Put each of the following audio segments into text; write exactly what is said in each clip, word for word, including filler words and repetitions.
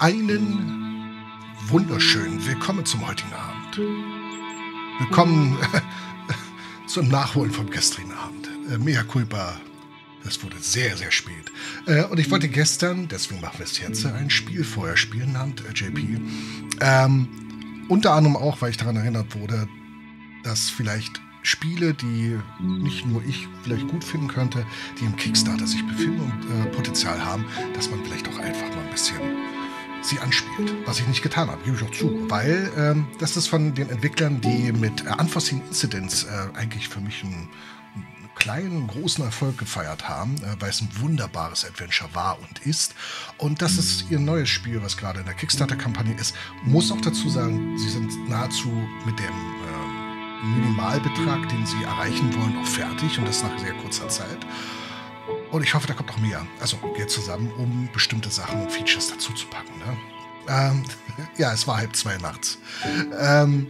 Einen wunderschönen Willkommen zum heutigen Abend. Willkommen zum Nachholen vom gestrigen Abend. Äh, mea culpa, es wurde sehr, sehr spät. Äh, und ich wollte gestern, deswegen machen wir es jetzt, ein Spiel vorher spielen, namens äh, J P. Ähm, unter anderem auch, weil ich daran erinnert wurde, dass vielleicht Spiele, die nicht nur ich vielleicht gut finden könnte, die im Kickstarter sich befinden und äh, Potenzial haben, dass man vielleicht auch einfach mal ein bisschen sie anspielt. Was ich nicht getan habe, gebe ich auch zu. Weil ähm, das ist von den Entwicklern, die mit äh, Unforeseen Incidents äh, eigentlich für mich einen, einen kleinen, großen Erfolg gefeiert haben, äh, weil es ein wunderbares Adventure war und ist. Und das ist ihr neues Spiel, was gerade in der Kickstarter-Kampagne ist. Muss auch dazu sagen, sie sind nahezu mit dem äh, Minimalbetrag, den sie erreichen wollen, auch fertig. Und das nach sehr kurzer Zeit. Und ich hoffe, da kommt noch mehr. Also Geld zusammen, um bestimmte Sachen und Features dazu zu packen. Ne? Ähm, ja, es war halb zwei nachts. Ähm,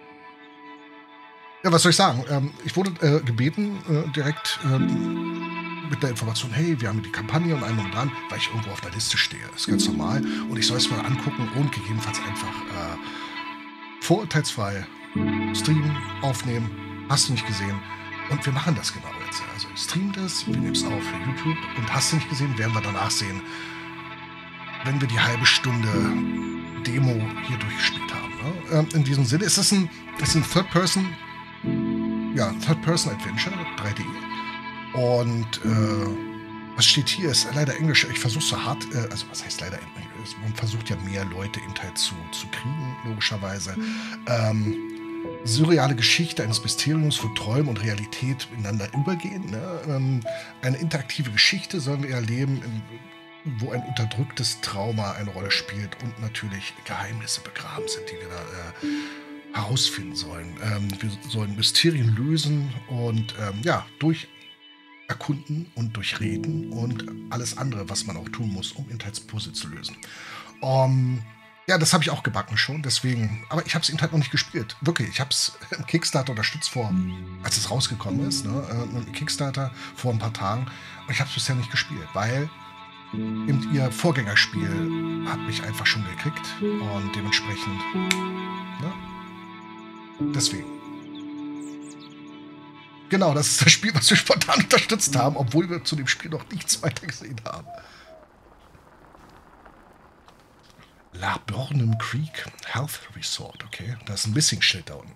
ja, was soll ich sagen? Ähm, ich wurde äh, gebeten, äh, direkt ähm, mit der Information, hey, wir haben die Kampagne und allem und dran, weil ich irgendwo auf der Liste stehe. Das ist ganz normal. Und ich soll es mal angucken und gegebenenfalls einfach äh, vorurteilsfrei streamen, aufnehmen. Hast du nicht gesehen? Und wir machen das genau jetzt. Also ich streame das, wir nehmen es auf für YouTube und hast du nicht gesehen, werden wir danach sehen, wenn wir die halbe Stunde Demo hier durchgespielt haben. Ne? Ähm, in diesem Sinne ist es ein, ist ein Third-Person, ja, Third-Person-Adventure, drei D. Und äh, was steht hier, ist leider Englisch. Ich versuche so hart, äh, also was heißt leider Englisch? Man versucht ja mehr Leute eben halt zu, zu kriegen, logischerweise. Ähm, surreale Geschichte eines Mysteriums, wo Träume und Realität ineinander übergehen. Ne? Ähm, eine interaktive Geschichte sollen wir erleben, in, wo ein unterdrücktes Trauma eine Rolle spielt und natürlich Geheimnisse begraben sind, die wir da äh, herausfinden sollen. Ähm, wir sollen Mysterien lösen und ähm, ja, durch erkunden und durchreden und alles andere, was man auch tun muss, um Inhaltspuzzle zu lösen. Um, Ja, das habe ich auch gebacken schon, deswegen. Aber ich habe es eben halt noch nicht gespielt. Wirklich, ich habe es im Kickstarter unterstützt vor, als es rausgekommen ist, ne, im Kickstarter vor ein paar Tagen. Und ich habe es bisher nicht gespielt, weil eben ihr Vorgängerspiel hat mich einfach schon gekriegt. Und dementsprechend, ne, deswegen. Genau, das ist das Spiel, was wir spontan unterstützt haben, obwohl wir zu dem Spiel noch nichts weiter gesehen haben. Laburnum Creek Health Resort, okay. Da ist ein Missing-Schild da unten.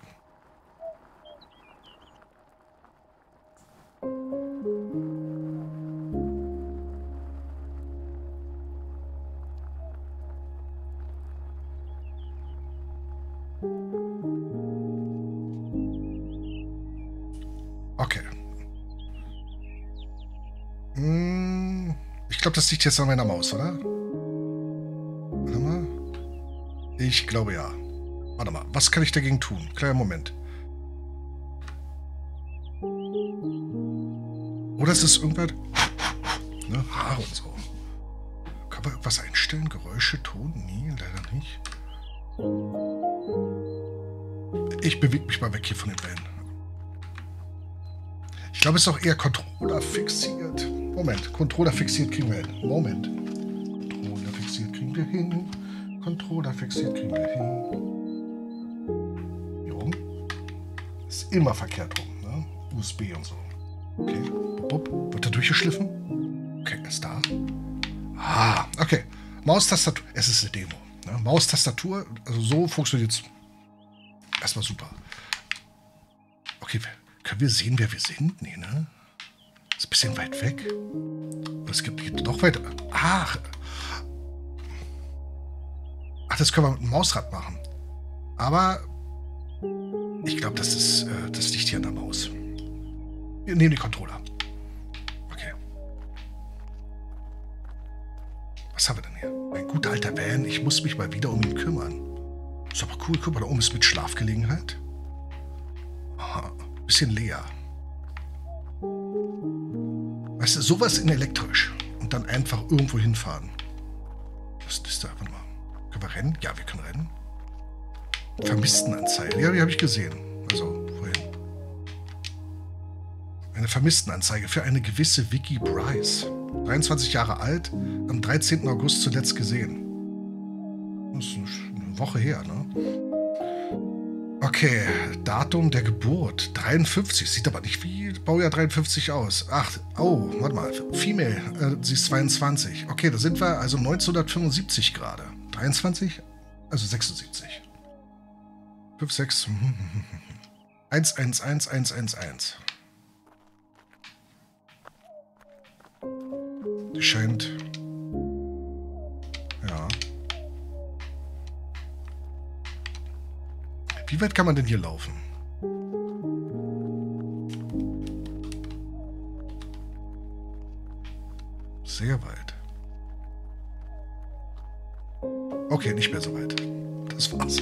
Okay. Hm, ich glaube, das liegt jetzt an meiner Maus, oder? Ich glaube ja. Warte mal, was kann ich dagegen tun? Kleiner Moment. Oder ist es irgendwas? Ne, Haare und so. Kann man irgendwas einstellen? Geräusche, Ton? Nee, leider nicht. Ich bewege mich mal weg hier von den Wellen. Ich glaube, es ist auch eher Controller fixiert. Moment, Controller fixiert kriegen wir hin. Moment. Controller fixiert kriegen wir hin. Controller fixiert kriegen wir hin. Hier rum. Ist immer verkehrt rum, ne? U S B und so. Okay. Bup, bup. Wird er durchgeschliffen? Okay, ist da. Ah, okay. Maustastatur. Es ist eine Demo. Ne? Maustastatur, also so funktioniert es. Erstmal super. Okay, können wir sehen, wer wir sind? Nee, ne? Ist ein bisschen weit weg. Es gibt hier noch weiter. Ach. Ach, das können wir mit dem Mausrad machen. Aber ich glaube, das ist, äh, das liegt hier an der Maus. Wir nehmen die Controller. Okay. Was haben wir denn hier? Ein guter alter Van. Ich muss mich mal wieder um ihn kümmern. Ist aber cool. Guck mal, da oben ist mit Schlafgelegenheit. Aha. Bisschen leer. Weißt du, sowas in elektrisch. Und dann einfach irgendwo hinfahren. Was ist da? Warte mal. Können wir rennen? Ja, wir können rennen. Vermisstenanzeige. Ja, die habe ich gesehen. Also, vorhin. Eine Vermisstenanzeige für eine gewisse Vicky Bryce. dreiundzwanzig Jahre alt, am dreizehnten August zuletzt gesehen. Das ist eine Woche her, ne? Okay, Datum der Geburt, dreiundfünfzig, sieht aber nicht wie Baujahr dreiundfünfzig aus. Ach, oh, warte mal, Female, äh, sie ist zweiundzwanzig. Okay, da sind wir also neunzehnhundertfünfundsiebzig gerade. dreiundzwanzig, also sechsundsiebzig. fünf, sechs, eins, eins, eins, eins, eins, eins. Die scheint... Ja. Wie weit kann man denn hier laufen? Sehr weit. Okay, nicht mehr so weit. Das war's.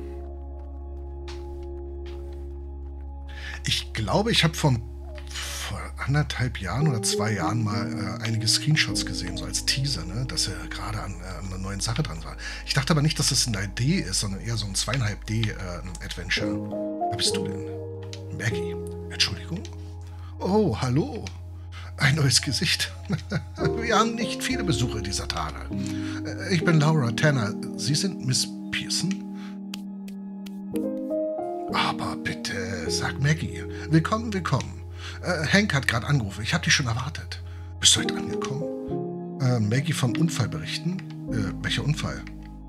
Ich glaube, ich habe vor, vor anderthalb Jahren oder zwei Jahren mal äh, einige Screenshots gesehen, so als Teaser, ne, dass er gerade an, äh, an einer neuen Sache dran war. Ich dachte aber nicht, dass es ein drei D ist, sondern eher so ein zwei Komma fünf D-Adventure. Äh, Wer bist du denn? Maggie. Entschuldigung? Oh, hallo. Ein neues Gesicht. Wir haben nicht viele Besucher dieser Tage. Äh, Ich bin Laura Tanner. Sie sind Miss Pearson? Aber bitte, sag Maggie. Willkommen, willkommen. Äh, Hank hat gerade angerufen. Ich habe dich schon erwartet. Bist du heute angekommen? Äh, Maggie vom Unfall berichten? Äh, welcher Unfall?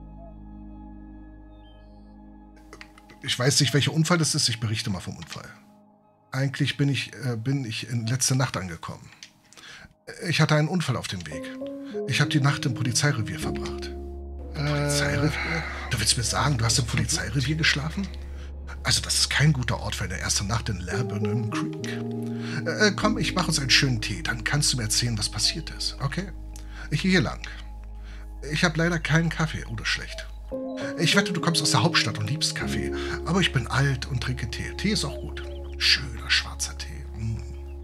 Ich weiß nicht, welcher Unfall das ist. Ich berichte mal vom Unfall. Eigentlich bin ich, äh, bin ich in letzte Nacht angekommen. Ich hatte einen Unfall auf dem Weg. Ich habe die Nacht im Polizeirevier verbracht. Polizeirevier? Du willst mir sagen, du hast im Polizeirevier geschlafen? Also das ist kein guter Ort für eine erste Nacht in Laburnum Creek. Äh, komm, ich mache uns einen schönen Tee, dann kannst du mir erzählen, was passiert ist, okay? Hier lang. Ich habe leider keinen Kaffee, oder schlecht. Ich wette, du kommst aus der Hauptstadt und liebst Kaffee, aber ich bin alt und trinke Tee. Tee ist auch gut. Schöner schwarzer Tee. Mm.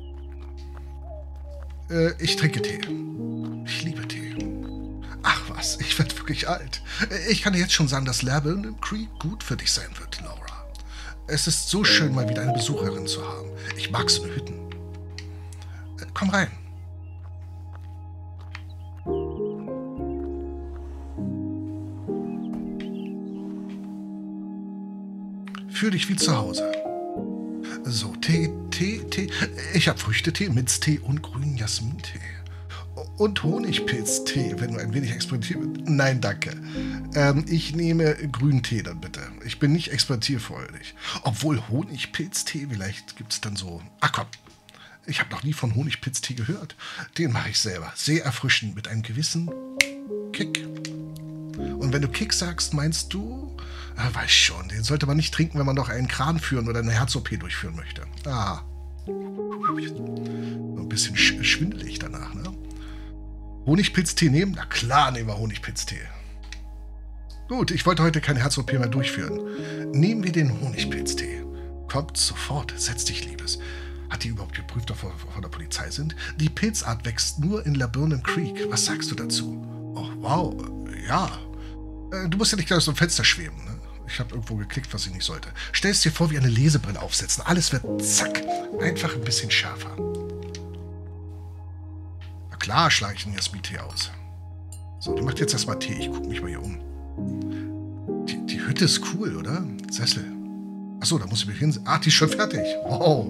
Äh, ich trinke Tee. Ich liebe Tee. Ach was, ich werde wirklich alt. Ich kann dir jetzt schon sagen, dass Laburnum Creek gut für dich sein wird, Laura. Es ist so schön, mal wieder eine Besucherin zu haben. Ich mag so eine Hütten. Äh, komm rein. Fühl dich wie zu Hause. So, Tee, Tee, Tee. Ich habe Früchtetee, Minztee und grünen Jasmintee. Und Honigpilztee, wenn du ein wenig experimentierst. Nein, danke. Ähm, ich nehme grünen Tee dann bitte. Ich bin nicht experimentierfreudig. Obwohl Honigpilztee, vielleicht gibt es dann so... Ach komm, ich habe noch nie von Honigpilztee gehört. Den mache ich selber. Sehr erfrischend, mit einem gewissen Kick. Und wenn du Kick sagst, meinst du... Ah, weiß schon, den sollte man nicht trinken, wenn man noch einen Kran führen oder eine Herz-O P durchführen möchte. Ah. So ein bisschen sch schwindelig danach, ne? Honigpilztee nehmen? Na klar nehmen wir Honigpilztee. Gut, ich wollte heute kein Herz-O P mehr durchführen. Nehmen wir den Honigpilztee. Kommt sofort, setz dich, Liebes. Hat die überhaupt geprüft, ob wir von der Polizei sind? Die Pilzart wächst nur in Laburnum Creek. Was sagst du dazu? Oh, wow, ja. Äh, du musst ja nicht gleich aus dem Fenster schweben, ne? Ich habe irgendwo geklickt, was ich nicht sollte. Stell es dir vor, wie eine Lesebrille aufsetzen. Alles wird zack, einfach ein bisschen schärfer. Na klar, schlage ich den Jasmin-Tee aus. So, die macht jetzt erstmal Tee. Ich gucke mich mal hier um. Die, die Hütte ist cool, oder? Sessel. Achso, da muss ich mich hinsetzen. Ah, die ist schon fertig. Wow.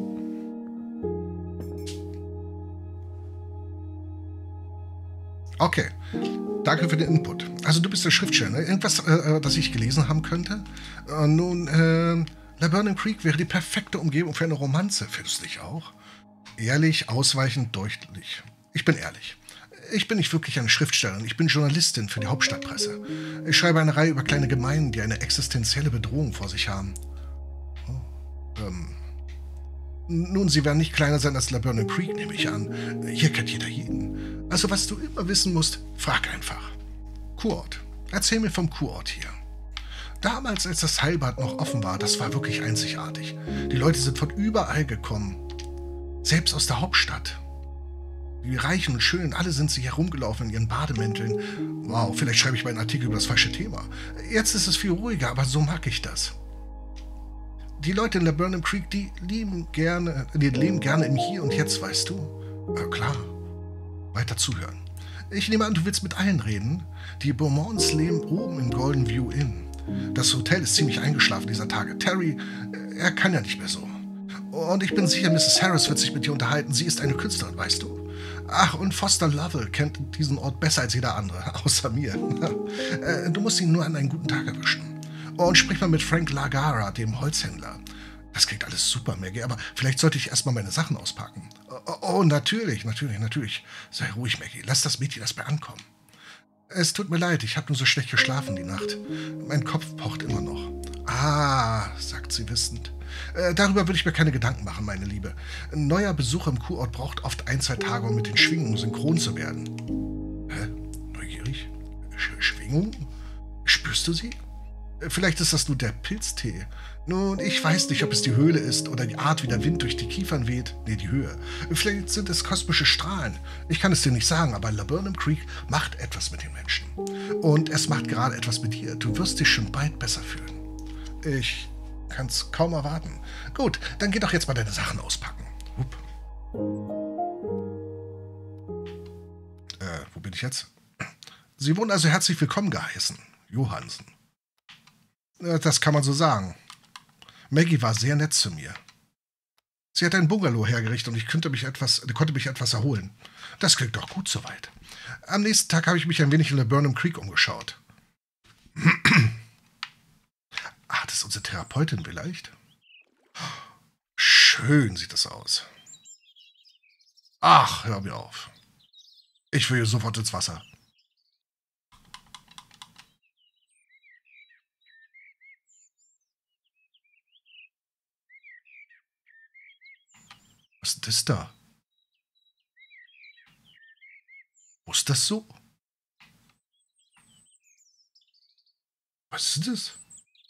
Okay. Danke für den Input. Also du bist der Schriftsteller, ne? Irgendwas, äh, das ich gelesen haben könnte? Äh, nun, äh, Laburnum Creek wäre die perfekte Umgebung für eine Romanze. Findest du dich auch? Ehrlich, ausweichend, deutlich. Ich bin ehrlich. Ich bin nicht wirklich eine Schriftstellerin. Ich bin Journalistin für die Hauptstadtpresse. Ich schreibe eine Reihe über kleine Gemeinden, die eine existenzielle Bedrohung vor sich haben. Oh, ähm... Nun, sie werden nicht kleiner sein als Laburnum Creek, nehme ich an. Hier kennt jeder jeden. Also, was du immer wissen musst, frag einfach. Kurort. Erzähl mir vom Kurort hier. Damals, als das Heilbad noch offen war, das war wirklich einzigartig. Die Leute sind von überall gekommen. Selbst aus der Hauptstadt. Die Reichen und Schönen, alle sind sie herumgelaufen in ihren Bademänteln. Wow, vielleicht schreibe ich meinen Artikel über das falsche Thema. Jetzt ist es viel ruhiger, aber so mag ich das. Die Leute in Laburnum Creek, die leben gerne, die leben gerne im Hier und Jetzt, weißt du? Ja, klar. Weiter zuhören. Ich nehme an, du willst mit allen reden. Die Beaumonts leben oben im Golden View Inn. Das Hotel ist ziemlich eingeschlafen dieser Tage. Terry, äh, er kann ja nicht mehr so. Und ich bin sicher, Misses Harris wird sich mit dir unterhalten. Sie ist eine Künstlerin, weißt du. Ach, und Foster Lovell kennt diesen Ort besser als jeder andere, außer mir. äh, du musst ihn nur an einen guten Tag erwischen. Und sprich mal mit Frank Lagara, dem Holzhändler. Das klingt alles super, Maggie, aber vielleicht sollte ich erstmal meine Sachen auspacken. Oh, oh, natürlich, natürlich, natürlich. Sei ruhig, Maggie. Lass das Mädchen erst mal ankommen. Es tut mir leid, ich habe nur so schlecht geschlafen die Nacht. Mein Kopf pocht immer noch. Ah, sagt sie wissend. Äh, darüber würde ich mir keine Gedanken machen, meine Liebe. Ein neuer Besucher im Kurort braucht oft ein, zwei Tage, um mit den Schwingungen synchron zu werden. Hä? Neugierig? Sch Schwingung? Spürst du sie? Vielleicht ist das nur der Pilztee. Nun, ich weiß nicht, ob es die Höhle ist oder die Art, wie der Wind durch die Kiefern weht. Nee, die Höhe. Vielleicht sind es kosmische Strahlen. Ich kann es dir nicht sagen, aber Laburnum Creek macht etwas mit den Menschen. Und es macht gerade etwas mit dir. Du wirst dich schon bald besser fühlen. Ich kann es kaum erwarten. Gut, dann geh doch jetzt mal deine Sachen auspacken. Upp. Äh, wo bin ich jetzt? Sie wurden also herzlich willkommen geheißen. Johansen. Das kann man so sagen. Maggie war sehr nett zu mir. Sie hat einen Bungalow hergerichtet und ich konnte mich etwas, konnte mich etwas erholen. Das klingt doch gut soweit. Am nächsten Tag habe ich mich ein wenig in Laburnum Creek umgeschaut. Ah, das ist unsere Therapeutin vielleicht? Schön sieht das aus. Ach, hör mir auf. Ich will hier sofort ins Wasser. Was ist das da? Wo ist das so? Was ist das?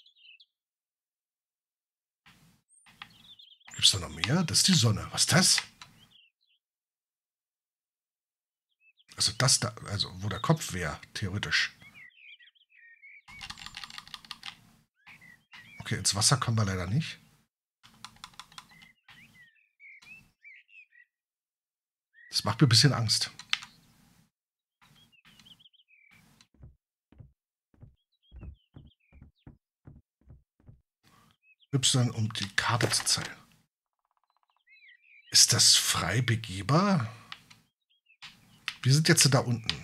Gibt's da noch mehr? Das ist die Sonne. Was ist das? Also das da, also wo der Kopf wäre, theoretisch. Okay, ins Wasser kommen wir leider nicht. Das macht mir ein bisschen Angst. Y, um die Karte zu zeigen. Ist das frei begehbar? Wir sind jetzt da unten.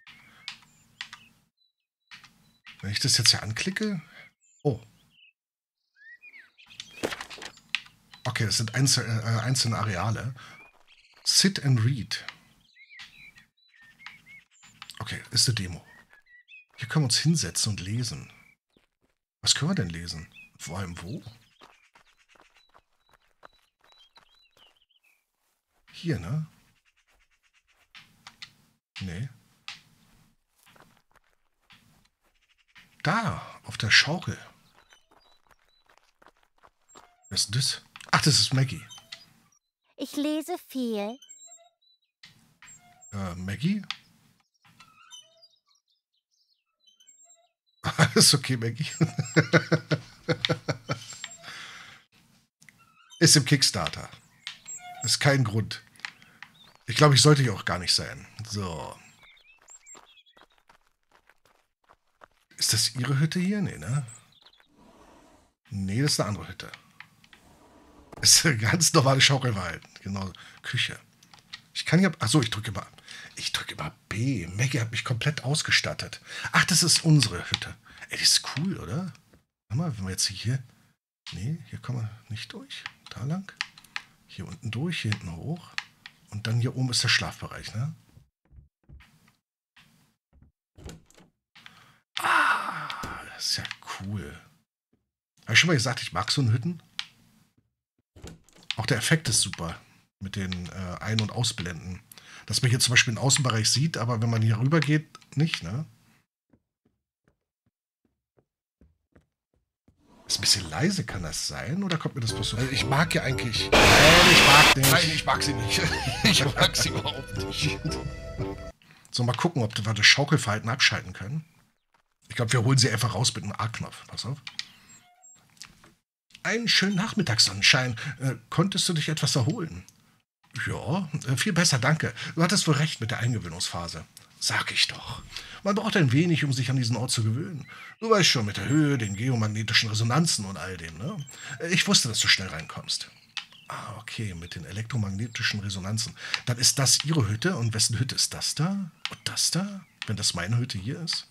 Wenn ich das jetzt hier anklicke... Oh. Okay, das sind einzel äh, einzelne Areale. Sit and read. Okay, ist eine Demo. Hier können wir uns hinsetzen und lesen. Was können wir denn lesen? Vor allem wo? Hier, ne? Nee. Da, auf der Schaukel. Was ist denn das? Ach, das ist Maggie. Ich lese viel. Äh, Maggie? Ist okay, Maggie. Ist im Kickstarter. Ist kein Grund. Ich glaube, ich sollte hier auch gar nicht sein. So. Ist das Ihre Hütte hier? Nee, ne? Nee, das ist eine andere Hütte. Ist eine ganz normale Schaukelwahl. Genau. Küche. Ich kann hier... Achso, ich drücke mal... Ich drücke mal B. Maggie hat mich komplett ausgestattet. Ach, das ist unsere Hütte. Ey, das ist cool, oder? Warte mal, wenn wir jetzt hier... Nee, hier kommen wir nicht durch. Da lang. Hier unten durch, hier hinten hoch. Und dann hier oben ist der Schlafbereich, ne? Ah, das ist ja cool. Habe ich schon mal gesagt, ich mag so eine Hütten? Auch der Effekt ist super. Mit den äh, Ein- und Ausblenden. Dass man hier zum Beispiel den Außenbereich sieht, aber wenn man hier rüber geht, nicht, ne? Ist ein bisschen leise, kann das sein? Oder kommt mir das bloß so? Also ich mag ja eigentlich... Nein, ich mag nicht. Nein, ich mag sie nicht. Ich mag sie überhaupt nicht. So, mal gucken, ob wir das Schaukelverhalten abschalten können. Ich glaube, wir holen sie einfach raus mit einem A-Knopf. Pass auf. Einen schönen Nachmittagssonnenschein. Äh, konntest du dich etwas erholen? Ja, äh, viel besser, danke. Du hattest wohl recht mit der Eingewöhnungsphase. Sag ich doch. Man braucht ein wenig, um sich an diesen Ort zu gewöhnen. Du weißt schon, mit der Höhe, den geomagnetischen Resonanzen und all dem, ne? Ich wusste, dass du schnell reinkommst. Ah, okay, mit den elektromagnetischen Resonanzen. Dann ist das Ihre Hütte. Und wessen Hütte ist das da? Und das da? Wenn das meine Hütte hier ist?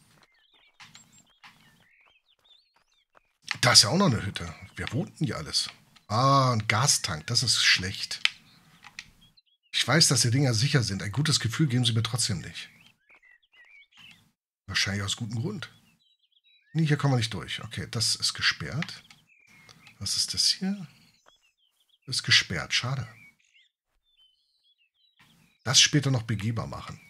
Da ist ja auch noch eine Hütte. Wer wohnt denn hier alles? Ah, ein Gastank. Das ist schlecht. Ich weiß, dass die Dinger sicher sind. Ein gutes Gefühl geben sie mir trotzdem nicht. Wahrscheinlich aus gutem Grund. Nee, hier kommen wir nicht durch. Okay, das ist gesperrt. Was ist das hier? Das ist gesperrt. Schade. Das später noch begehbar machen.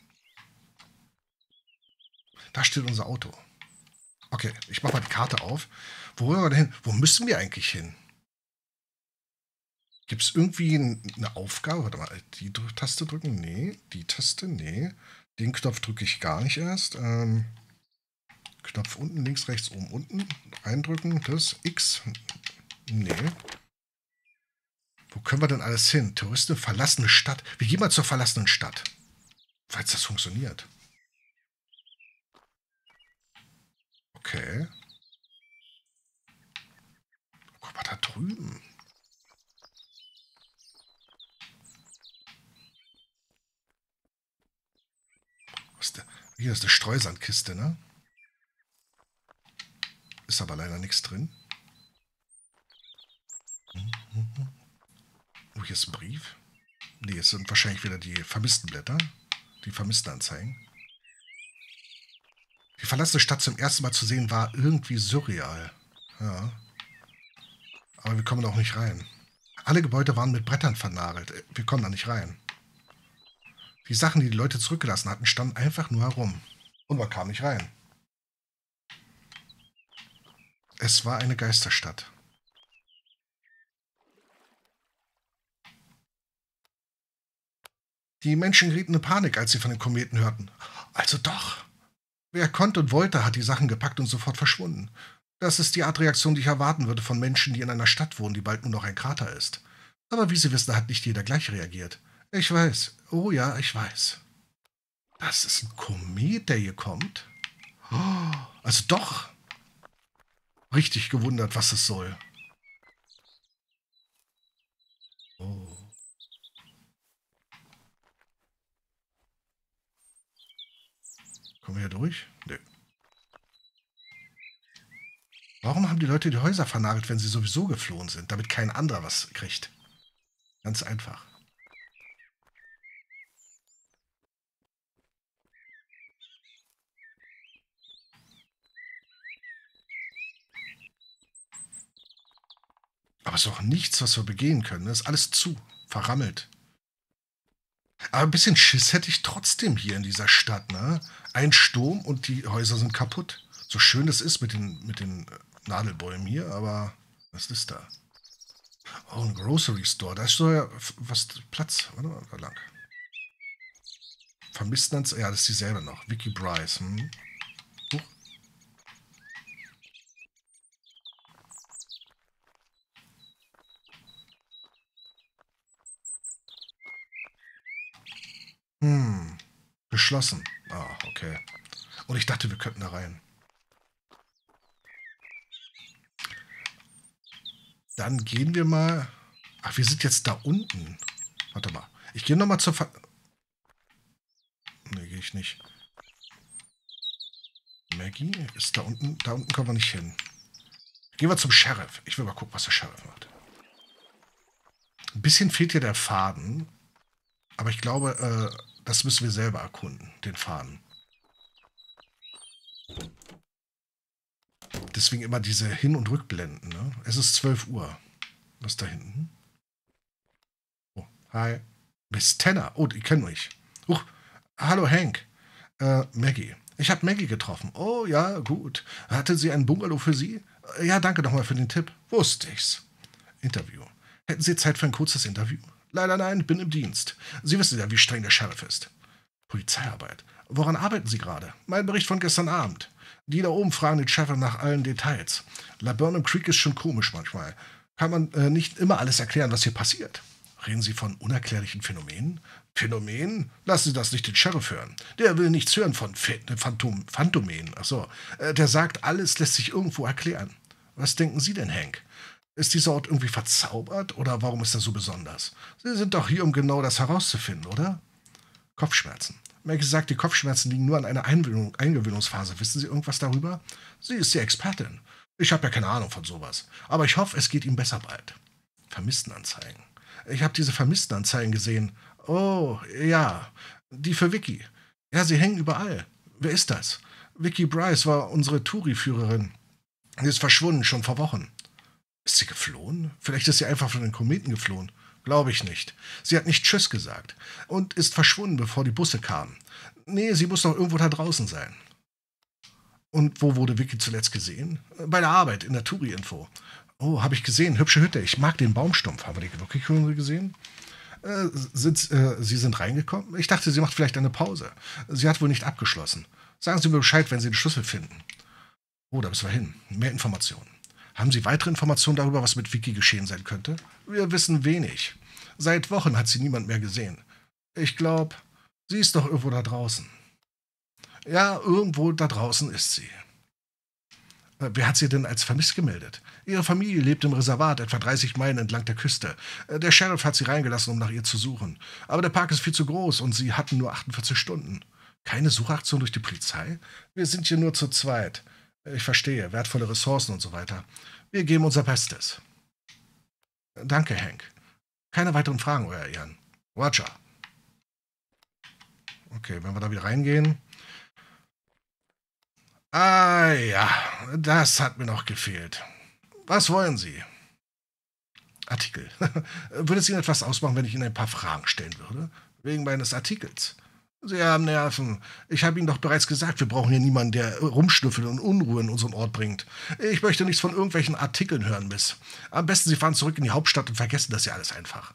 Da steht unser Auto. Okay, ich mache mal die Karte auf. Wo wollen wir denn hin? Wo müssen wir eigentlich hin? Gibt es irgendwie eine Aufgabe? Warte mal, die Taste drücken? Nee. Die Taste? Nee. Den Knopf drücke ich gar nicht erst. Ähm, Knopf unten, links, rechts, oben, unten. Eindrücken. Das. X. Nee. Wo können wir denn alles hin? Touristen, verlassene Stadt. Wir gehen mal zur verlassenen Stadt. Falls das funktioniert. Okay. Guck mal da drüben. Was ist der? Hier ist eine Streusandkiste, ne? Ist aber leider nichts drin. Oh, hier ist ein Brief. Ne, es sind wahrscheinlich wieder die vermissten Blätter. Die vermissten Anzeigen. Die verlassene Stadt zum ersten Mal zu sehen war irgendwie surreal. Ja. Aber wir kommen auch nicht rein. Alle Gebäude waren mit Brettern vernagelt. Wir kommen da nicht rein. Die Sachen, die die Leute zurückgelassen hatten, standen einfach nur herum. Und man kam nicht rein. Es war eine Geisterstadt. Die Menschen gerieten in Panik, als sie von den Kometen hörten. Also doch. Wer konnte und wollte, hat die Sachen gepackt und sofort verschwunden. Das ist die Art Reaktion, die ich erwarten würde von Menschen, die in einer Stadt wohnen, die bald nur noch ein Krater ist. Aber wie Sie wissen, hat nicht jeder gleich reagiert. Ich weiß. Oh ja, ich weiß. Das ist ein Komet, der hier kommt. Oh, also doch. Richtig gewundert, was es soll. Oh. Kommen wir hier durch? Nö. Warum haben die Leute die Häuser vernagelt, wenn sie sowieso geflohen sind, damit kein anderer was kriegt? Ganz einfach. Aber es ist auch nichts, was wir begehen können. Das ist alles zu, verrammelt. Aber ein bisschen Schiss hätte ich trotzdem hier in dieser Stadt, ne? Ein Sturm und die Häuser sind kaputt. So schön es ist mit den, mit den Nadelbäumen hier, aber was ist da? Oh, ein Grocery Store. Da ist so ja was Platz. Warte mal, da lang. Vermissten, ja, das ist dieselbe noch. Vicky Bryce. Hm? Huch. Hm. Geschlossen. Ah, okay. Und ich dachte, wir könnten da rein. Dann gehen wir mal... Ach, wir sind jetzt da unten. Warte mal. Ich gehe nochmal zur... Ver ne, gehe ich nicht. Maggie ist da unten. Da unten kommen wir nicht hin. Gehen wir zum Sheriff. Ich will mal gucken, was der Sheriff macht. Ein bisschen fehlt hier der Faden. Aber ich glaube, äh, das müssen wir selber erkunden, den Faden. Deswegen immer diese Hin- und Rückblenden. Ne? Es ist zwölf Uhr. Was ist da hinten? Oh, hi. Miss Tanner. Oh, die kennen mich. Uh, hallo Hank. Äh, Maggie. Ich habe Maggie getroffen. Oh, ja, gut. Hatte sie einen Bungalow für Sie? Ja, danke nochmal für den Tipp. Wusste ich's. Interview. Hätten Sie Zeit für ein kurzes Interview? Leider nein, bin im Dienst. Sie wissen ja, wie streng der Sheriff ist. Polizeiarbeit. Woran arbeiten Sie gerade? Mein Bericht von gestern Abend. Die da oben fragen den Sheriff nach allen Details. Laburnum Creek ist schon komisch manchmal. Kann man äh, nicht immer alles erklären, was hier passiert. Reden Sie von unerklärlichen Phänomenen? Phänomenen? Lassen Sie das nicht den Sheriff hören. Der will nichts hören von Ph Phantom Phantomenen. Achso, äh, der sagt, alles lässt sich irgendwo erklären. Was denken Sie denn, Hank? Ist dieser Ort irgendwie verzaubert oder warum ist er so besonders? Sie sind doch hier, um genau das herauszufinden, oder? Kopfschmerzen. Maggie sagt, die Kopfschmerzen liegen nur an einer Einwöhnung, Eingewöhnungsphase. Wissen Sie irgendwas darüber? Sie ist die Expertin. Ich habe ja keine Ahnung von sowas. Aber ich hoffe, es geht ihm besser bald. Vermisstenanzeigen. Ich habe diese Vermisstenanzeigen gesehen. Oh, ja. Die für Vicky. Ja, sie hängen überall. Wer ist das? Vicky Bryce war unsere Touri-Führerin. Sie ist verschwunden, schon vor Wochen. Ist sie geflohen? Vielleicht ist sie einfach von den Kometen geflohen. Glaube ich nicht. Sie hat nicht Tschüss gesagt und ist verschwunden, bevor die Busse kamen. Nee, sie muss noch irgendwo da draußen sein. Und wo wurde Vicky zuletzt gesehen? Bei der Arbeit, in der Touri-Info. Oh, habe ich gesehen. Hübsche Hütte. Ich mag den Baumstumpf. Haben wir die wirklich gesehen? Äh, sind, äh, Sie sind reingekommen? Ich dachte, sie macht vielleicht eine Pause. Sie hat wohl nicht abgeschlossen. Sagen Sie mir Bescheid, wenn Sie den Schlüssel finden. Oh, da müssen wir hin. Mehr Informationen. Haben Sie weitere Informationen darüber, was mit Vicky geschehen sein könnte? Wir wissen wenig. Seit Wochen hat sie niemand mehr gesehen. Ich glaube, sie ist doch irgendwo da draußen. Ja, irgendwo da draußen ist sie. Wer hat sie denn als vermisst gemeldet? Ihre Familie lebt im Reservat, etwa dreißig Meilen entlang der Küste. Der Sheriff hat sie reingelassen, um nach ihr zu suchen. Aber der Park ist viel zu groß und sie hatten nur achtundvierzig Stunden. Keine Suchaktion durch die Polizei? Wir sind hier nur zu zweit. Ich verstehe, wertvolle Ressourcen und so weiter. Wir geben unser Bestes. Danke, Hank. Keine weiteren Fragen, Euer Ehren. Roger. Okay, wenn wir da wieder reingehen. Ah ja, das hat mir noch gefehlt. Was wollen Sie? Artikel. Würde es Ihnen etwas ausmachen, wenn ich Ihnen ein paar Fragen stellen würde? Wegen meines Artikels. Sie haben Nerven. Ich habe Ihnen doch bereits gesagt, wir brauchen hier niemanden, der rumschnüffelt und Unruhe in unseren Ort bringt. Ich möchte nichts von irgendwelchen Artikeln hören, Miss. Am besten Sie fahren zurück in die Hauptstadt und vergessen das ja alles einfach.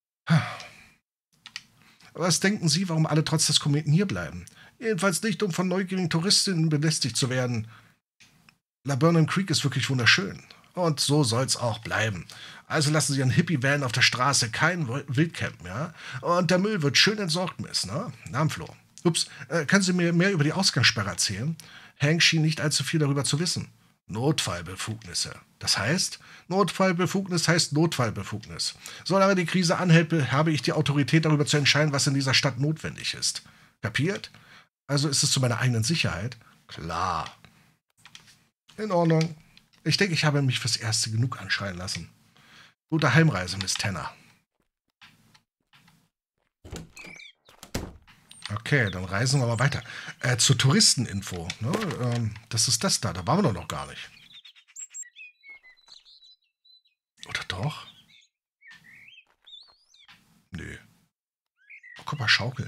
Was denken Sie, warum alle trotz des Kometen hier bleiben? Jedenfalls nicht, um von neugierigen Touristinnen belästigt zu werden. Laburnum Creek ist wirklich wunderschön. Und so soll's auch bleiben. Also lassen Sie Ihren Hippie-Van auf der Straße, kein Wildcamp mehr. Und der Müll wird schön entsorgt, Miss, ne? Namenflo. Ups, äh, können Sie mir mehr über die Ausgangssperre erzählen? Hank schien nicht allzu viel darüber zu wissen. Notfallbefugnisse. Das heißt, Notfallbefugnis heißt Notfallbefugnis. Solange die Krise anhält, habe ich die Autorität darüber zu entscheiden, was in dieser Stadt notwendig ist. Kapiert? Also ist es zu meiner eigenen Sicherheit? Klar. In Ordnung. Ich denke, ich habe mich fürs Erste genug anschreien lassen. Gute Heimreise, Miss Tanner. Okay, dann reisen wir mal weiter. Äh, zur Touristeninfo. Ne? Ähm, das ist das da. Da waren wir doch noch gar nicht. Oder doch? Nö. Oh, guck mal, Schaukeln.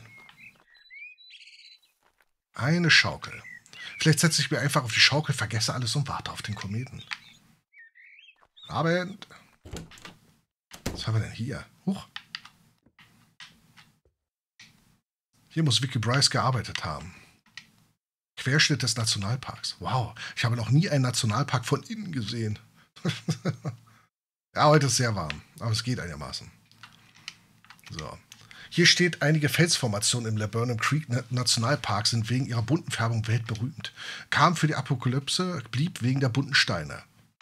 Eine Schaukel. Vielleicht setze ich mir einfach auf die Schaukel, vergesse alles und warte auf den Kometen. Abend. Was haben wir denn hier? Huch. Hier muss Vicky Bryce gearbeitet haben. Querschnitt des Nationalparks. Wow, ich habe noch nie einen Nationalpark von innen gesehen. Ja, heute ist sehr warm, aber es geht einigermaßen. So. Hier steht, einige Felsformationen im Laburnum Creek Nationalpark sind wegen ihrer bunten Färbung weltberühmt. Kam für die Apokalypse, blieb wegen der bunten Steine.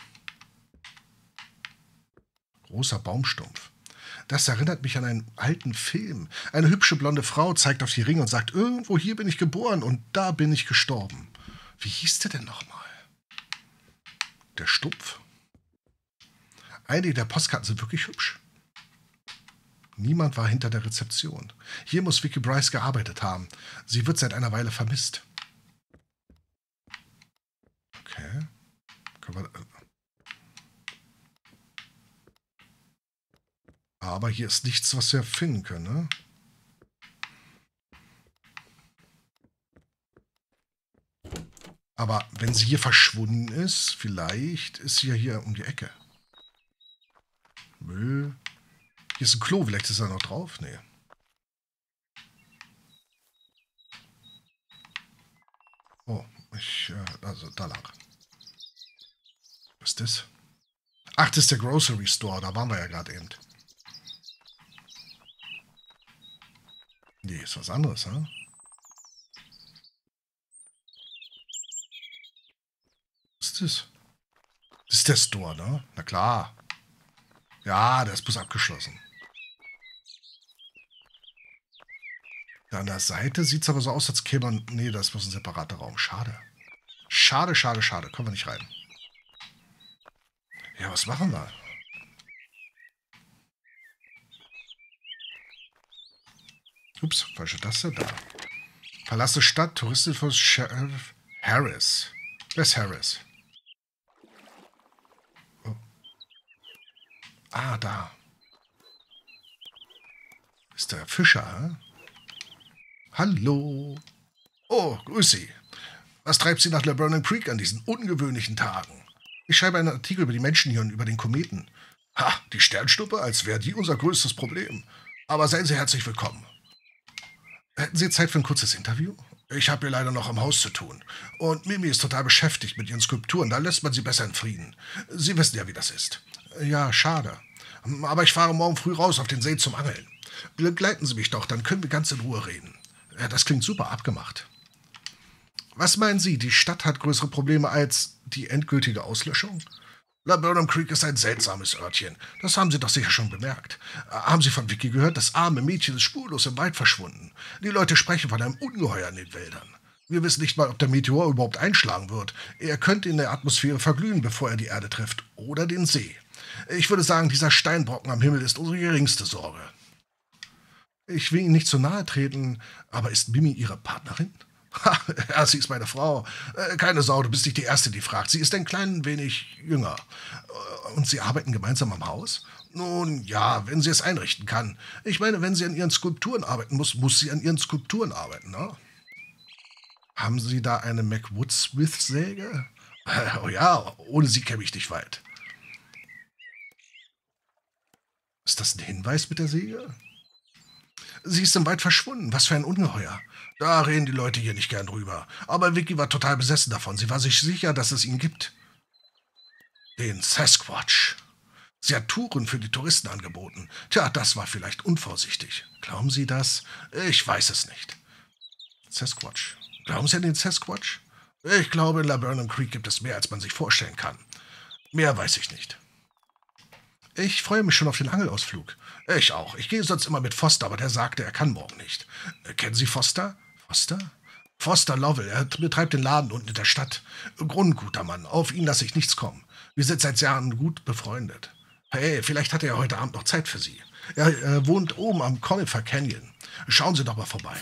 Großer Baumstumpf. Das erinnert mich an einen alten Film. Eine hübsche blonde Frau zeigt auf die Ringe und sagt, irgendwo hier bin ich geboren und da bin ich gestorben. Wie hieß der denn nochmal? Der Stumpf. Einige der Postkarten sind wirklich hübsch. Niemand war hinter der Rezeption. Hier muss Vicky Bryce gearbeitet haben. Sie wird seit einer Weile vermisst. Okay. Können wir, aber hier ist nichts, was wir finden können, ne? Aber wenn sie hier verschwunden ist, vielleicht ist sie ja hier um die Ecke. Müll. Hier ist ein Klo, vielleicht ist er noch drauf? Nee. Oh, ich, äh, also da lang. Was ist das? Ach, das ist der Grocery Store, da waren wir ja gerade eben. ist was anderes, ne? Was ist das? Das ist der Store, ne? Na klar. Ja, der ist bloß abgeschlossen. Ja, an der Seite sieht es aber so aus, als käme man... Nee, das ist bloß ein separater Raum. Schade. Schade, schade, schade. Kommen wir nicht rein. Ja, was machen wir? Ups, falsche Taste. Da. Verlasse Stadt, Tourismus, Sheriff Harris. Wer ist Harris? Oh. Ah, da. Ist der Fischer, hä? Hallo. Oh, grüß Sie. Was treibt Sie nach Laburnum Creek an diesen ungewöhnlichen Tagen? Ich schreibe einen Artikel über die Menschen hier und über den Kometen. Ha, die Sternschnuppe, als wäre die unser größtes Problem. Aber seien Sie herzlich willkommen. Hätten Sie Zeit für ein kurzes Interview? Ich habe hier leider noch am Haus zu tun. Und Mimi ist total beschäftigt mit ihren Skulpturen. Da lässt man sie besser in Frieden. Sie wissen ja, wie das ist. Ja, schade. Aber ich fahre morgen früh raus auf den See zum Angeln. Begleiten Sie mich doch, dann können wir ganz in Ruhe reden. Ja, das klingt super abgemacht. Was meinen Sie, die Stadt hat größere Probleme als die endgültige Auslöschung? Laburnum Creek ist ein seltsames Örtchen. Das haben Sie doch sicher schon bemerkt. Haben Sie von Vicky gehört? Das arme Mädchen ist spurlos im Wald verschwunden. Die Leute sprechen von einem Ungeheuer in den Wäldern. Wir wissen nicht mal, ob der Meteor überhaupt einschlagen wird. Er könnte in der Atmosphäre verglühen, bevor er die Erde trifft. Oder den See. Ich würde sagen, dieser Steinbrocken am Himmel ist unsere geringste Sorge. Ich will Ihnen nicht zu nahe treten, aber ist Mimi Ihre Partnerin? Ha, ja, sie ist meine Frau. Äh, keine Sorge, du bist nicht die Erste, die fragt. Sie ist ein klein wenig jünger. Und Sie arbeiten gemeinsam am Haus? Nun, ja, wenn sie es einrichten kann. Ich meine, wenn sie an ihren Skulpturen arbeiten muss, muss sie an ihren Skulpturen arbeiten, ne? Haben Sie da eine McWood-Smith-Säge? Äh, oh ja, ohne sie käme ich nicht weit. Ist das ein Hinweis mit der Säge? Sie ist im Wald verschwunden. Was für ein Ungeheuer. Da reden die Leute hier nicht gern drüber. Aber Vicky war total besessen davon. Sie war sich sicher, dass es ihn gibt. Den Sasquatch. Sie hat Touren für die Touristen angeboten. Tja, das war vielleicht unvorsichtig. Glauben Sie das? Ich weiß es nicht. Sasquatch. Glauben Sie an den Sasquatch? Ich glaube, in Laburnum Creek gibt es mehr, als man sich vorstellen kann. Mehr weiß ich nicht. Ich freue mich schon auf den Angelausflug. Ich auch. Ich gehe sonst immer mit Foster, aber der sagte, er kann morgen nicht. Äh, kennen Sie Foster? Foster? Foster Lovell. Er betreibt den Laden unten in der Stadt. Grundguter Mann. Auf ihn lasse ich nichts kommen. Wir sind seit Jahren gut befreundet. Hey, vielleicht hat er ja heute Abend noch Zeit für Sie. Er äh, wohnt oben am Conifer Canyon. Schauen Sie doch mal vorbei.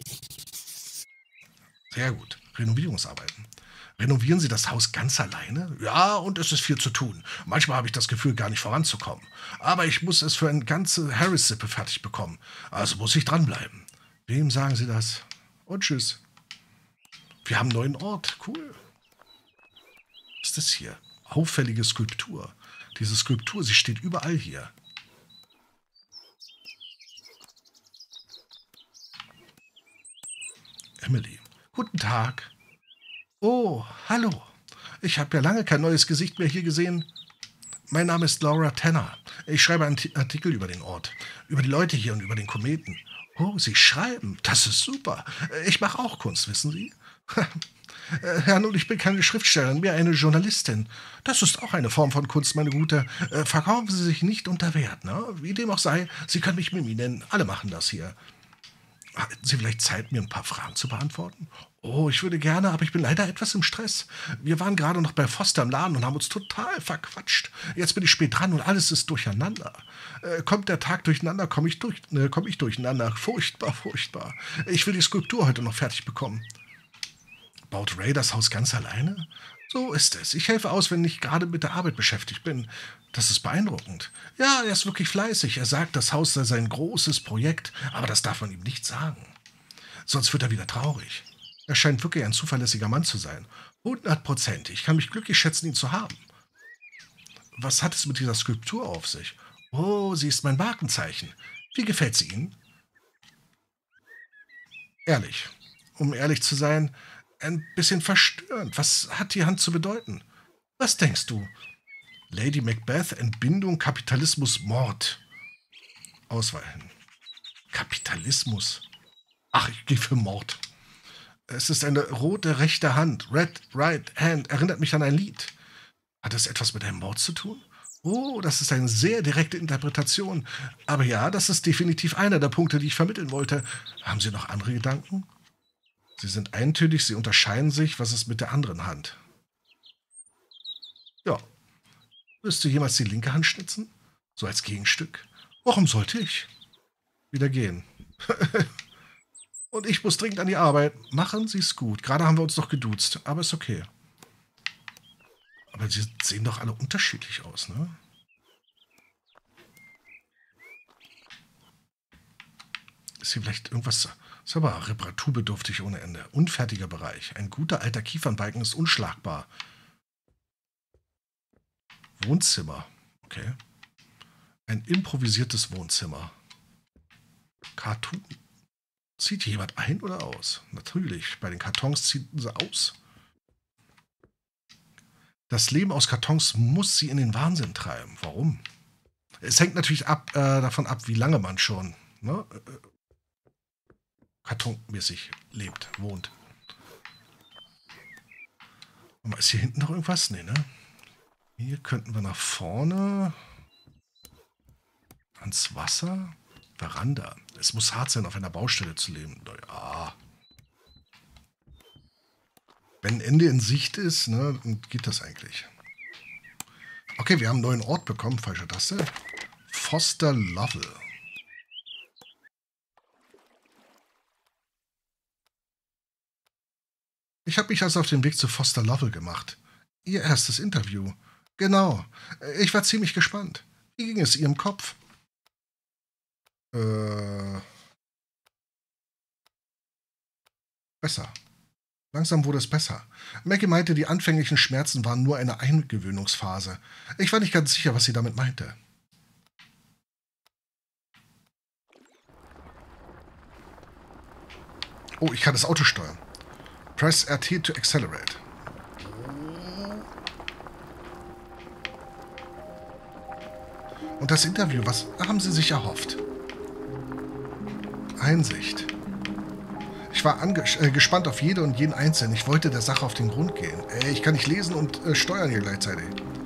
Sehr gut. Renovierungsarbeiten. Renovieren Sie das Haus ganz alleine? Ja, und es ist viel zu tun. Manchmal habe ich das Gefühl, gar nicht voranzukommen. Aber ich muss es für eine ganze Harris-Sippe fertig bekommen. Also muss ich dranbleiben. Wem sagen Sie das? Und tschüss. Wir haben einen neuen Ort. Cool. Was ist das hier? Auffällige Skulptur. Diese Skulptur, sie steht überall hier. Emily. Guten Tag. Oh, hallo. Ich habe ja lange kein neues Gesicht mehr hier gesehen. Mein Name ist Laura Tanner. Ich schreibe einen Artikel über den Ort, über die Leute hier und über den Kometen. Oh, Sie schreiben. Das ist super. Ich mache auch Kunst, wissen Sie? Herr, nun, ich bin keine Schriftstellerin, mehr eine Journalistin. Das ist auch eine Form von Kunst, meine Gute. Verkaufen Sie sich nicht unter Wert, ne? Wie dem auch sei, Sie können mich Mimi nennen. Alle machen das hier. Hätten Sie vielleicht Zeit, mir ein paar Fragen zu beantworten? Oh, ich würde gerne, aber ich bin leider etwas im Stress. Wir waren gerade noch bei Foster im Laden und haben uns total verquatscht. Jetzt bin ich spät dran und alles ist durcheinander. Äh, kommt der Tag durcheinander, komme ich, durch, äh, komm ich durcheinander. Furchtbar, furchtbar. Ich will die Skulptur heute noch fertig bekommen. Baut Ray das Haus ganz alleine? So ist es. Ich helfe aus, wenn ich gerade mit der Arbeit beschäftigt bin. Das ist beeindruckend. Ja, er ist wirklich fleißig. Er sagt, das Haus sei sein großes Projekt, aber das darf man ihm nicht sagen. Sonst wird er wieder traurig. Er scheint wirklich ein zuverlässiger Mann zu sein. hundert Prozent. Ich kann mich glücklich schätzen, ihn zu haben. Was hat es mit dieser Skulptur auf sich? Oh, sie ist mein Markenzeichen. Wie gefällt sie Ihnen? Ehrlich. Um ehrlich zu sein, ein bisschen verstörend. Was hat die Hand zu bedeuten? Was denkst du? Lady Macbeth, Entbindung, Kapitalismus, Mord. Ausweichen. Kapitalismus. Ach, ich gehe für Mord. Es ist eine rote rechte Hand. Red Right Hand erinnert mich an ein Lied. Hat es etwas mit einem Mord zu tun? Oh, das ist eine sehr direkte Interpretation. Aber ja, das ist definitiv einer der Punkte, die ich vermitteln wollte. Haben Sie noch andere Gedanken? Sie sind eintönig, sie unterscheiden sich. Was ist mit der anderen Hand? Ja. Wirst du jemals die linke Hand schnitzen? So als Gegenstück? Warum sollte ich? Wieder gehen. Und ich muss dringend an die Arbeit. Machen Sie es gut. Gerade haben wir uns noch geduzt, aber ist okay. Aber sie sehen doch alle unterschiedlich aus, ne? Ist hier vielleicht irgendwas... Ist aber reparaturbedürftig ohne Ende. Unfertiger Bereich. Ein guter alter Kiefernbalken ist unschlagbar. Wohnzimmer. Okay. Ein improvisiertes Wohnzimmer. Cartoon. Zieht hier jemand ein oder aus? Natürlich. Bei den Kartons ziehen sie aus. Das Leben aus Kartons muss sie in den Wahnsinn treiben. Warum? Es hängt natürlich ab, äh, davon ab, wie lange man schon ne, äh, kartonmäßig lebt, wohnt. Aber ist hier hinten noch irgendwas? Nee, ne? Hier könnten wir nach vorne. Ans Wasser. Veranda. Es muss hart sein, auf einer Baustelle zu leben. Ja. Wenn ein Ende in Sicht ist, ne, dann geht das eigentlich. Okay, wir haben einen neuen Ort bekommen. Falsche Taste. Foster Lovell. Ich habe mich also auf den Weg zu Foster Lovell gemacht. Ihr erstes Interview. Genau. Ich war ziemlich gespannt. Wie ging es Ihrem Kopf? Äh... Besser. Langsam wurde es besser. Maggie meinte, die anfänglichen Schmerzen waren nur eine Eingewöhnungsphase. Ich war nicht ganz sicher, was sie damit meinte. Oh, ich kann das Auto steuern. Press R T to accelerate. Und das Interview, was haben Sie sich erhofft? Einsicht. Ich war äh, gespannt auf jede und jeden Einzelnen. Ich wollte der Sache auf den Grund gehen. Äh, ich kann nicht lesen und äh, steuern hier gleichzeitig.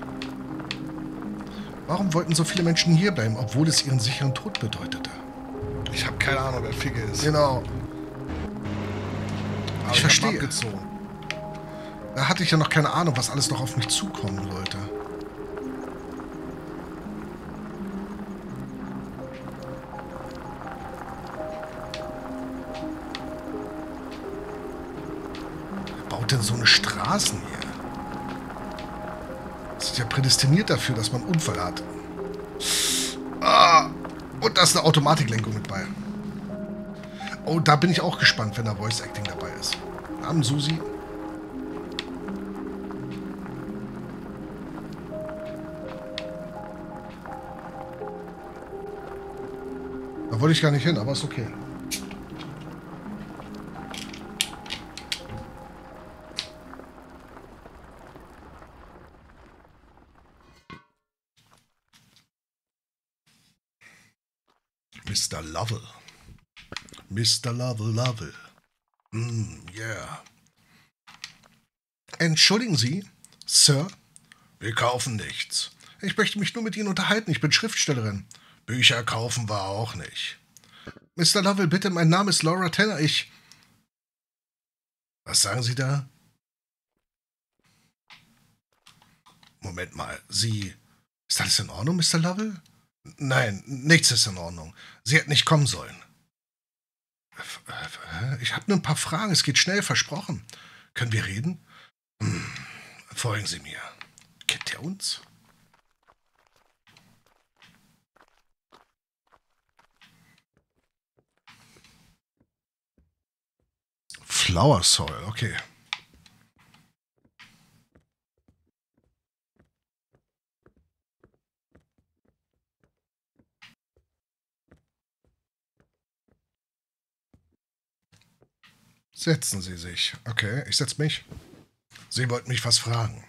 Warum wollten so viele Menschen hierbleiben, obwohl es ihren sicheren Tod bedeutete? Ich habe keine Ahnung, wer Figge ist. Genau. Aber ich ich verstehe. Da hatte ich ja noch keine Ahnung, was alles noch auf mich zukommen sollte. Denn so eine Straßen hier? Das ist ja prädestiniert dafür, dass man einen Unfall hat. Ah, und da ist eine Automatiklenkung mit bei. Oh, da bin ich auch gespannt, wenn da Voice Acting dabei ist. Namen Susi. Da wollte ich gar nicht hin, aber ist okay. Mister Lovell. Mister Lovell, Lovell. Mm, yeah. Entschuldigen Sie, Sir? Wir kaufen nichts. Ich möchte mich nur mit Ihnen unterhalten. Ich bin Schriftstellerin. Bücher kaufen wir auch nicht. Mister Lovell, bitte, mein Name ist Laura Tanner. Ich... Was sagen Sie da? Moment mal, Sie... Ist alles in Ordnung, Mister Lovell? Nein, nichts ist in Ordnung. Sie hätten nicht kommen sollen. Ich habe nur ein paar Fragen. Es geht schnell, versprochen. Können wir reden? Hm, folgen Sie mir. Kennt er uns? Flower Soil, okay. Setzen Sie sich. Okay, ich setze mich. Sie wollten mich was fragen.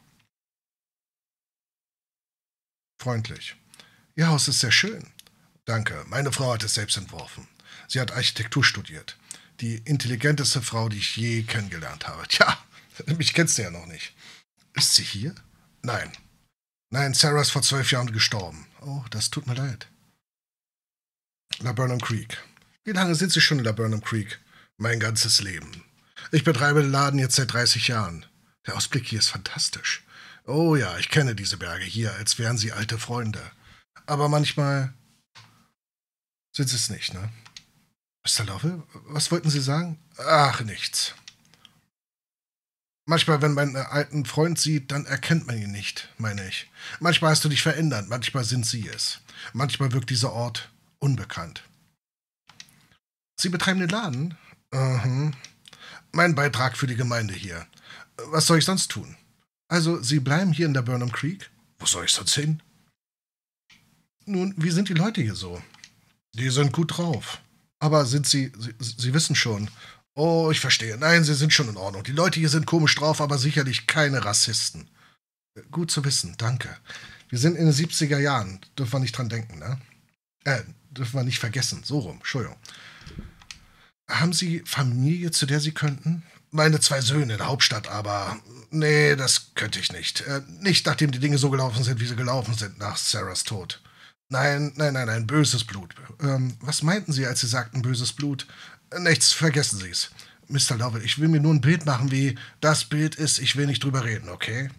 Freundlich. Ihr Haus ist sehr schön. Danke, meine Frau hat es selbst entworfen. Sie hat Architektur studiert. Die intelligenteste Frau, die ich je kennengelernt habe. Tja, mich kennst du ja noch nicht. Ist sie hier? Nein. Nein, Sarah ist vor zwölf Jahren gestorben. Oh, das tut mir leid. Laburnum Creek. Wie lange sind Sie schon in Laburnum Creek? Mein ganzes Leben. Ich betreibe den Laden jetzt seit dreißig Jahren. Der Ausblick hier ist fantastisch. Oh ja, ich kenne diese Berge hier, als wären sie alte Freunde. Aber manchmal sind sie es nicht, ne? Mister Lovell, was wollten Sie sagen? Ach, nichts. Manchmal, wenn man einen alten Freund sieht, dann erkennt man ihn nicht, meine ich. Manchmal hast du dich verändert, manchmal sind sie es. Manchmal wirkt dieser Ort unbekannt. Sie betreiben den Laden? Mhm. Mein Beitrag für die Gemeinde hier. Was soll ich sonst tun? Also, Sie bleiben hier in der Laburnum Creek? Wo soll ich sonst hin? Nun, wie sind die Leute hier so? Die sind gut drauf. Aber sind Sie, Sie, Sie wissen schon. Oh, ich verstehe. Nein, Sie sind schon in Ordnung. Die Leute hier sind komisch drauf, aber sicherlich keine Rassisten. Gut zu wissen, danke. Wir sind in den siebziger Jahren. Dürfen wir nicht dran denken, ne? Äh, dürfen wir nicht vergessen. So rum, Entschuldigung. Haben Sie Familie, zu der Sie könnten? Meine zwei Söhne in der Hauptstadt, aber... Nee, das könnte ich nicht. Äh, nicht, nachdem die Dinge so gelaufen sind, wie sie gelaufen sind nach Sarahs Tod. Nein, nein, nein, nein, böses Blut. Ähm, was meinten Sie, als Sie sagten böses Blut? Nichts, vergessen Sie es. Mister Lovell, ich will mir nur ein Bild machen, wie das Bild ist. Ich will nicht drüber reden, okay?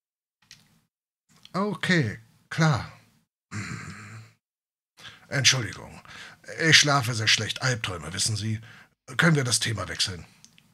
Okay, klar. Entschuldigung. Ich schlafe sehr schlecht. Albträume, wissen Sie. Können wir das Thema wechseln?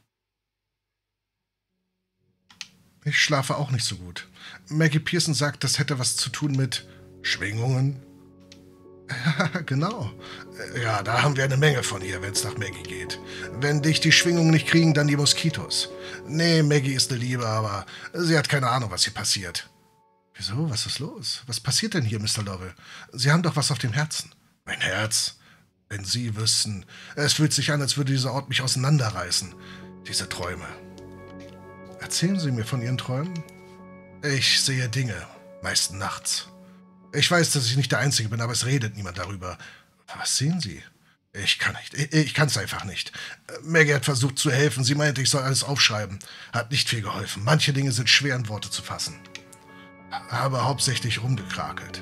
Ich schlafe auch nicht so gut. Maggie Pearson sagt, das hätte was zu tun mit Schwingungen. Ja, genau. Ja, da haben wir eine Menge von ihr, wenn es nach Maggie geht. Wenn dich die Schwingungen nicht kriegen, dann die Moskitos. Nee, Maggie ist eine Liebe, aber sie hat keine Ahnung, was hier passiert. Wieso? Was ist los? Was passiert denn hier, Mister Lovell? Sie haben doch was auf dem Herzen. Mein Herz? Wenn Sie wüssten. Es fühlt sich an, als würde dieser Ort mich auseinanderreißen. Diese Träume. Erzählen Sie mir von Ihren Träumen? Ich sehe Dinge, meist nachts. Ich weiß, dass ich nicht der Einzige bin, aber es redet niemand darüber. Was sehen Sie? Ich kann nicht. Ich, ich kann es einfach nicht. Maggie hat versucht zu helfen. Sie meinte, ich soll alles aufschreiben. Hat nicht viel geholfen. Manche Dinge sind schwer in Worte zu fassen. Habe hauptsächlich rumgekrakelt.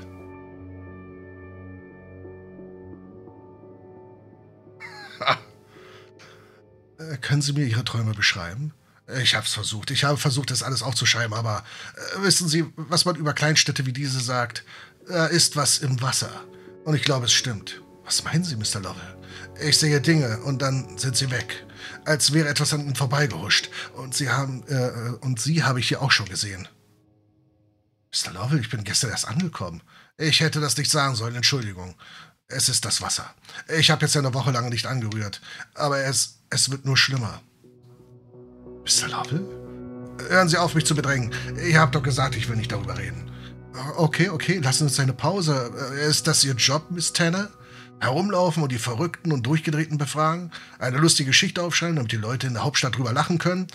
Können Sie mir Ihre Träume beschreiben? Ich habe es versucht. Ich habe versucht, das alles aufzuschreiben, aber äh, wissen Sie, was man über Kleinstädte wie diese sagt? Da ist was im Wasser. Und ich glaube, es stimmt. Was meinen Sie, Mister Lovell? Ich sehe Dinge und dann sind sie weg. Als wäre etwas an ihnen vorbeigehuscht. Und Sie haben, äh, und Sie habe ich hier auch schon gesehen. Mister Lovell, ich bin gestern erst angekommen. Ich hätte das nicht sagen sollen, Entschuldigung. Es ist das Wasser. Ich habe jetzt eine Woche lang nicht angerührt. Aber es, es wird nur schlimmer. Mister Lovell? Hören Sie auf, mich zu bedrängen. Ihr habt doch gesagt, ich will nicht darüber reden. Okay, okay, lassen Sie uns eine Pause. Ist das Ihr Job, Miss Tanner? Herumlaufen und die Verrückten und Durchgedrehten befragen? Eine lustige Geschichte aufschreiben, damit die Leute in der Hauptstadt drüber lachen können?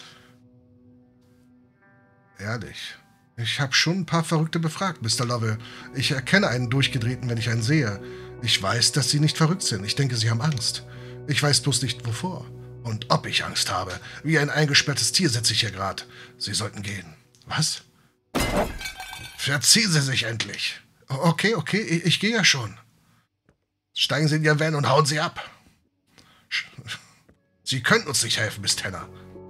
Ehrlich, ich habe schon ein paar Verrückte befragt, Mister Lovell. Ich erkenne einen Durchgedrehten, wenn ich einen sehe. Ich weiß, dass Sie nicht verrückt sind. Ich denke, Sie haben Angst. Ich weiß bloß nicht, wovor. Und ob ich Angst habe. Wie ein eingesperrtes Tier sitze ich hier gerade. Sie sollten gehen. Was? Verziehen Sie sich endlich. Okay, okay, ich, ich gehe ja schon. Steigen Sie in Ihr Van und hauen Sie ab. Sie könnten uns nicht helfen, Miss Tanner.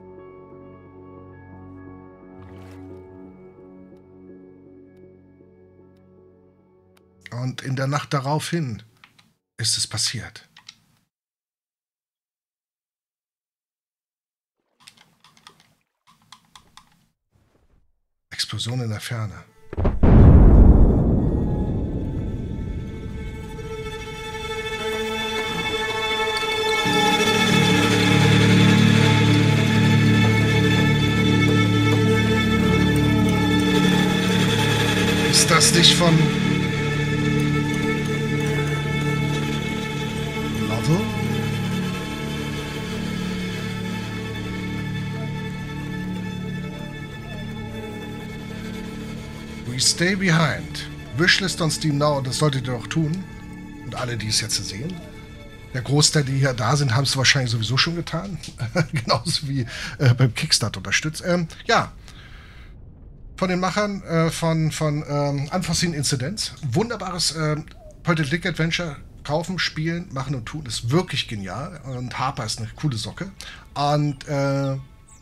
Und in der Nacht daraufhin ist es passiert. Explosion in der Ferne. Ist das nicht von Lovell? We stay behind. Wishlist on Steam Now, das solltet ihr auch tun. Und alle, die es jetzt sehen. Der Großteil, die hier da sind, haben es wahrscheinlich sowieso schon getan. Genauso wie äh, beim Kickstarter unterstützt. Ähm, ja, von den Machern äh, von, von ähm, Unforeseen Incidents. Wunderbares äh, Point-and-Click-Adventure. Kaufen, spielen, machen und tun. Ist wirklich genial. Und Harper ist eine coole Socke. Und äh,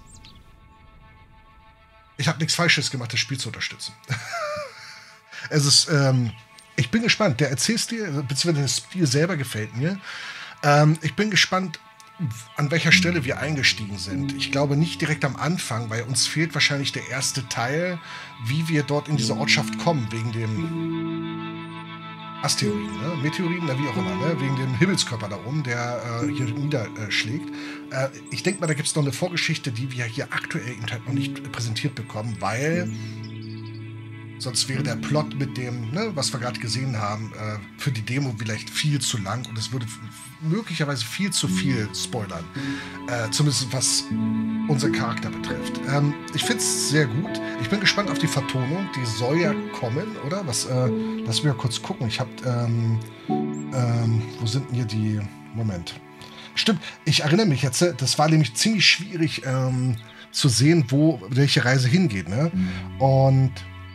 ich habe nichts Falsches gemacht, das Spiel zu unterstützen. Es ist, ähm, ich bin gespannt. Der Erzählstil, beziehungsweise der Stil selber gefällt mir. Ähm, ich bin gespannt, an welcher Stelle wir eingestiegen sind. Ich glaube nicht direkt am Anfang, weil uns fehlt wahrscheinlich der erste Teil, wie wir dort in diese Ortschaft kommen, wegen dem Asteroiden, ne? Meteoriten, wie auch immer, ne? Wegen dem Himmelskörper da oben, der äh, hier niederschlägt. Äh, ich denke mal, da gibt es noch eine Vorgeschichte, die wir hier aktuell eben halt noch nicht präsentiert bekommen, weil sonst wäre der Plot mit dem, ne, was wir gerade gesehen haben, äh, für die Demo vielleicht viel zu lang und es würde möglicherweise viel zu viel spoilern. Äh, zumindest was unseren Charakter betrifft. Ähm, ich finde es sehr gut. Ich bin gespannt auf die Vertonung. Die soll ja kommen, oder? Was, äh, lass mich mal kurz gucken. Ich habe, ähm, ähm, wo sind denn hier die, Moment. Stimmt, ich erinnere mich jetzt, das war nämlich ziemlich schwierig ähm, zu sehen, wo welche Reise hingeht, ne? Und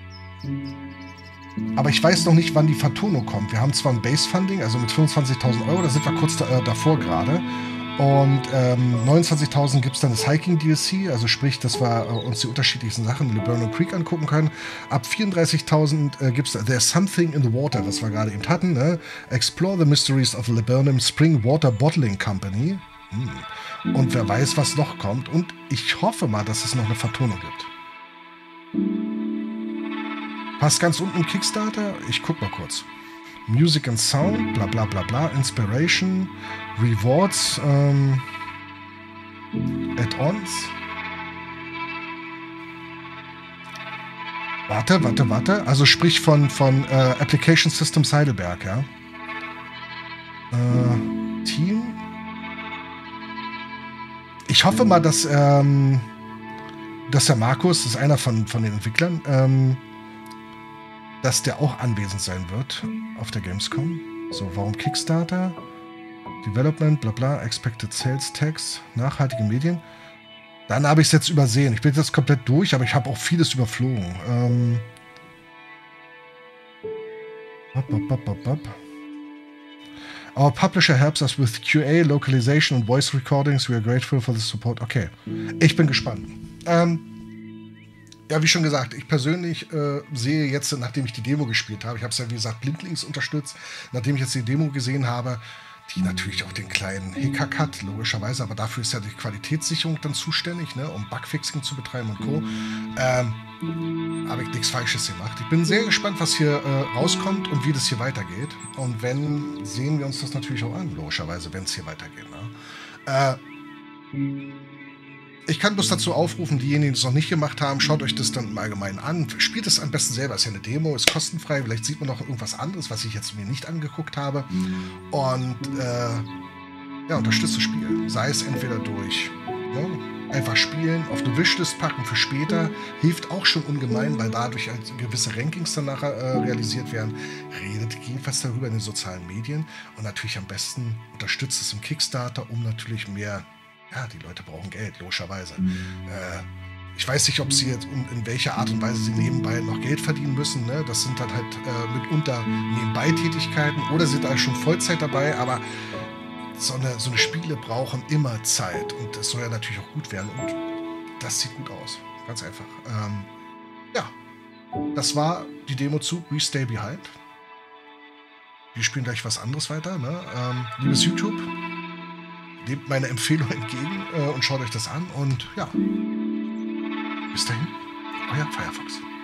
aber ich weiß noch nicht, wann die Vertonung kommt. Wir haben zwar ein Base-Funding, also mit fünfundzwanzigtausend Euro, da sind wir kurz da, äh, davor gerade. Und ähm, neunundzwanzigtausend gibt es dann das Hiking-D L C, also sprich, dass wir äh, uns die unterschiedlichsten Sachen in LeBurnham Creek angucken können. Ab vierunddreißigtausend äh, gibt es There's Something in the Water, was wir gerade eben hatten. Ne? Explore the Mysteries of the LeBurnham Spring Water Bottling Company. Hm. Und wer weiß, was noch kommt. Und ich hoffe mal, dass es noch eine Vertonung gibt. Passt ganz unten im Kickstarter. Ich guck mal kurz. Music and Sound, bla bla bla bla, Inspiration, Rewards, ähm, Add-ons. Warte, warte, warte. Also sprich von, von äh, Application Systems Heidelberg, ja. Äh, Team. Ich hoffe mal, dass, ähm, dass der Markus, das ist einer von, von den Entwicklern, ähm, dass der auch anwesend sein wird auf der Gamescom. So, warum Kickstarter? Development, bla bla, Expected Sales Tax, nachhaltige Medien. Dann habe ich es jetzt übersehen. Ich bin jetzt komplett durch, aber ich habe auch vieles überflogen. Ähm bop, bop, bop, bop, bop. Our publisher helps us with Q A, localization and voice recordings. We are grateful for the support. Okay, ich bin gespannt. Ähm Ja, wie schon gesagt, ich persönlich äh, sehe jetzt, nachdem ich die Demo gespielt habe, ich habe es ja wie gesagt blindlings unterstützt, nachdem ich jetzt die Demo gesehen habe, die natürlich auch den kleinen Hickhack hat, logischerweise, aber dafür ist ja die Qualitätssicherung dann zuständig, ne, um Bugfixing zu betreiben und Co. Ähm, habe ich nichts Falsches gemacht. Ich bin sehr gespannt, was hier äh, rauskommt und wie das hier weitergeht. Und wenn, sehen wir uns das natürlich auch an, logischerweise, wenn es hier weitergeht. Ne? Äh, Ich kann bloß dazu aufrufen, diejenigen, die es noch nicht gemacht haben, schaut euch das dann im Allgemeinen an. Spielt es am besten selber. Ist ja eine Demo, ist kostenfrei. Vielleicht sieht man noch irgendwas anderes, was ich jetzt mir nicht angeguckt habe. Und äh, ja, unterstützt das Spiel. Sei es entweder durch ne, einfach spielen, auf eine Wishlist packen für später. Hilft auch schon ungemein, weil dadurch halt gewisse Rankings dann nachher äh, realisiert werden. Redet jedenfalls darüber in den sozialen Medien. Und natürlich am besten unterstützt es im Kickstarter, um natürlich mehr. Ja, die Leute brauchen Geld, logischerweise. Mhm. Äh, ich weiß nicht, ob sie jetzt in, in welcher Art und Weise sie nebenbei noch Geld verdienen müssen. Ne? Das sind dann halt äh, mitunter Nebenbei-Tätigkeiten oder sind da schon Vollzeit dabei, aber so eine, so eine Spiele brauchen immer Zeit und das soll ja natürlich auch gut werden und das sieht gut aus. Ganz einfach. Ähm, ja, das war die Demo zu We Stay Behind. Wir spielen gleich was anderes weiter. Ne? Ähm, liebes YouTube, nehmt meine Empfehlung entgegen äh, und schaut euch das an. Und ja, bis dahin, euer Firefox.